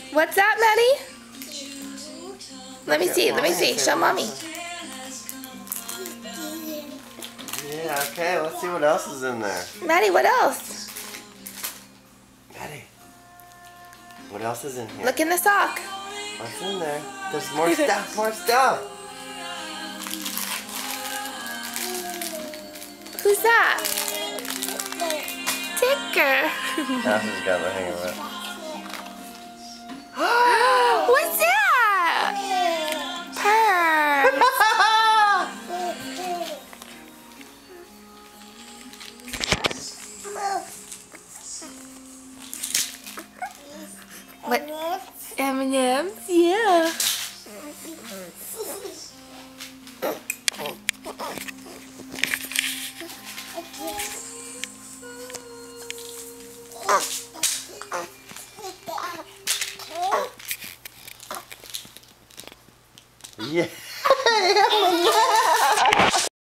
What's that, Maddie? Let me see. Let me see. Show mommy. Yeah, okay. Let's see what else is in there. Maddie, what else? Maddie, what else is in here? Look in the sock. What's in there? There's more stuff, more stuff. Who's that? Ticker. Now she's got the hang of it. What's that? Purr. What? M&M's? Yeah. Yeah.